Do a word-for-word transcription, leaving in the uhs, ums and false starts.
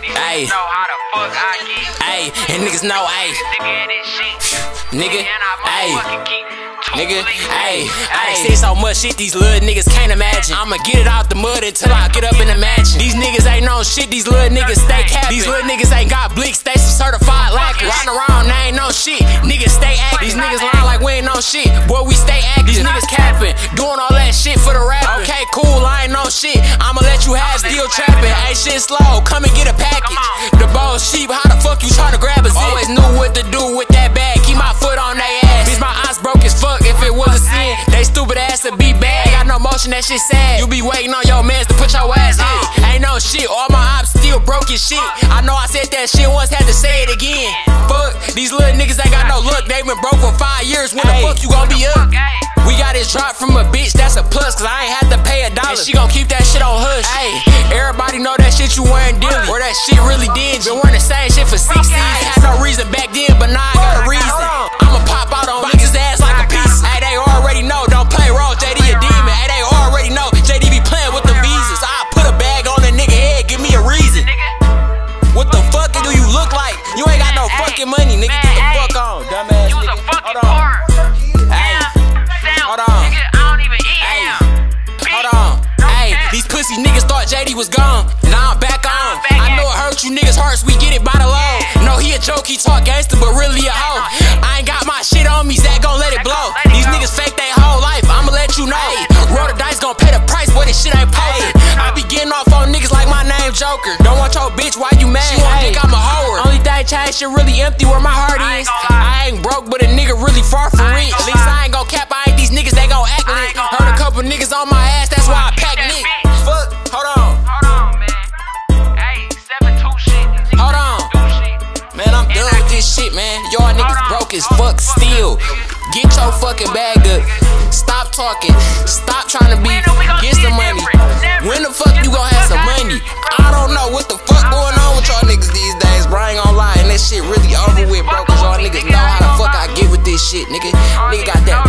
Ayy, ayy, and niggas know, ayy, nigga, ayy. Nigga, ayy, I done seen so much shit these little niggas can't imagine. I'ma get it out the mud until I get up in the mansion. These niggas ain't no shit, these little niggas stay capping. These little niggas ain't got blicks, they some certified lackers. Riding around, they ain't no shit, niggas stay acting. These niggas lying like we ain't no shit, boy we stay acting. These niggas capping, doing all that shit for the rapping. Okay, cool, I ain't no shit, I'ma let you have still trapping. Ain't shit slow, come and get a package. The bowl sheep, how the fuck you tryna grab a zip? Always knew what to do with that bag, keep my foot on they ass. Bitch, my eyes broke as fuck. If it was a sin, they stupid ass to be bad. Ain't got no motion, that shit sad. You be waiting on your mans to put your ass in. Ain't no shit, all my ops still broke as shit. I know I said that shit once, had to say it again. Fuck, these little niggas ain't got no luck. They been broke for five years, when the fuck you gon' be up? We got this drop from a bitch, that's a plus, cause I ain't had to pay a dollar. And she gon' keep that shit on hush. Ayy, everybody know that shit you wearing dilly, or that shit really dingy. Been wearing the same shit for six seasons. Had no reason back then, but now I got a reason. I'ma pop out on niggas' ass like a piece. Ayy, they already know, don't play raw, J D a demon. Ayy, they already know, J D be playing with the visas. I put a bag on a nigga head, give me a reason. What the fuck do you look like? You ain't got no fucking money, nigga. Get the fuck on, dumbass nigga. Hold on. Ayy, hold on. Ayy, hold on. Ayy, these pussy niggas thought J D was gone. Now I'm back on. I know it hurt you niggas' hearts, we get it by the low. No, he a joke, he talk gangster, but really a hoe. I ain't got my shit on me, Zach gon' let it blow. These niggas fake they whole life, I'ma let you know. Roll the dice, gon' pay the price, boy, this shit ain't poker. I be getting off on niggas like my name Joker. Don't want your bitch, why you mad? She won't think I'm a hoe. Only thing changed, shit really empty where my heart is. I ain't broke, but a nigga really far from rich. At least I ain't gon' cap, I ain't these niggas, they gon' act lit. Heard a couple niggas on my ass, that's why I pack Nick. Fuck, hold on. Hold on. Man, I'm done with this shit, man. Y'all niggas broke as fuck still. Get your fucking bag up. Stop talking. Stop trying to be. Get some money. When the fuck you gon' have some money? I don't know what the fuck going on with y'all niggas these days, bro. I ain't gon' lie. And that shit really over with, bro. Cause y'all niggas know how the fuck I get with this shit, nigga. Nigga got that